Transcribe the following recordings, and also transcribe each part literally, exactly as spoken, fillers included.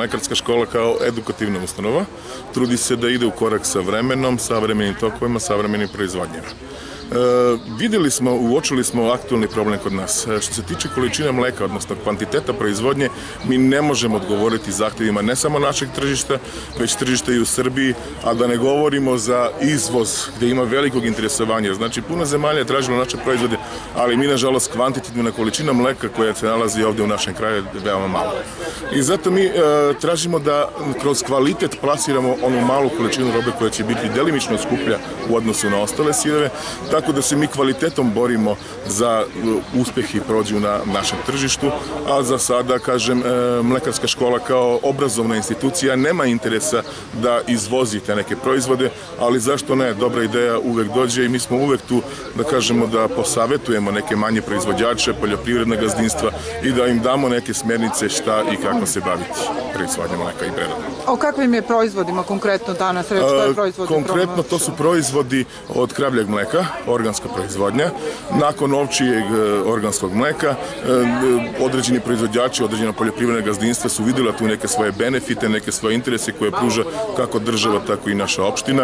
Mlekarska škola kao edukativna ustanova trudi se da ide u korak sa vremenom, savremenim tokovima, savremenim proizvodnjama. E, videli smo, uočili smo aktualni problem kod nas. E, što se tiče količine mleka, odnosno kvantiteta proizvodnje, mi ne možemo odgovoriti zahtjevima ne samo našeg tržišta, već tržišta i u Srbiji, a da ne govorimo za izvoz, gde ima velikog interesovanja. Znači, puno zemalja je tražilo naše proizvode, ali mi, nažalost, kvantitativna količina mleka koja se nalazi ovde u našem kraju je veoma malo. I zato mi e, tražimo da kroz kvalitet plasiramo onu malu količinu robe koja će biti delimično skuplja u odnosu na ostale sireve, tako da se mi kvalitetom borimo za uspeh i prođu na našem tržištu, a za sada, kažem, Mlekarska škola kao obrazovna institucija nema interesa da izvozi te neke proizvode, ali zašto ne, dobra ideja uvek dođe i mi smo uvek tu da kažemo da posavetujemo neke manje proizvođače, poljoprivredna gazdinstva i da im damo neke smernice šta i kako se baviti proizvodnjom mleka i preradom. O kakvim je proizvodima konkretno danas reč? Što je proizvod? Konkretno to su proizvodi od kravljeg mleka, organska proizvodnja. Nakon ovčijeg organskog mleka, određeni proizvođači, određena poljoprivredna gazdinstva su vidjela tu neke svoje benefite, neke svoje interese koje pruža kako država, tako i naša opština,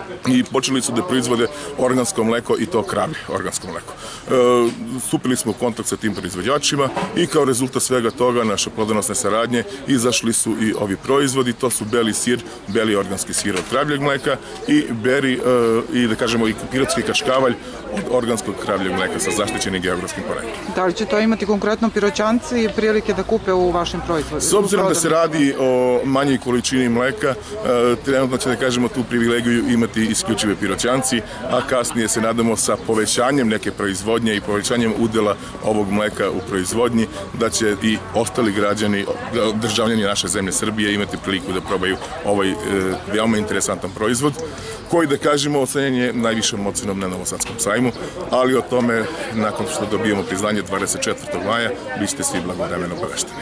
i počeli su da proizvode organsko mleko i to kravlje organsko mleko. E, stupili smo u kontakt sa tim proizvođačima i kao rezultat svega toga naše plodonosne saradnje izašli su i ovi proizvodi, to su beli sir, beli organski sir od kravljeg mleka i beri, e, i da kažemo i pirotski kaškavalj od organskog kravljeg mleka sa zaštićenim geografskim poreklom. Da li će to imati konkretno Piroćanci prilike da kupe u vašim proizvodima? S obzirom da se radi o manjoj količini mleka, e, trenutno će da kažemo tu privilegiju imati isključive Piroćanci, a kasnije se nadamo sa povećanjem neke proizvodnje i povećanjem udela ovog mleka u proizvodnji da će i ostali građani, državljani naše zemlje Srbije imati priliku da probaju ovaj e, veoma interesantan proizvod koji, da kažemo, ocenjen je najvišom ocenom na Novosadskom sajmu, ali o tome nakon što dobijemo priznanje dvadeset četvrtog maja vi ste svi blagovremeno obavešteni.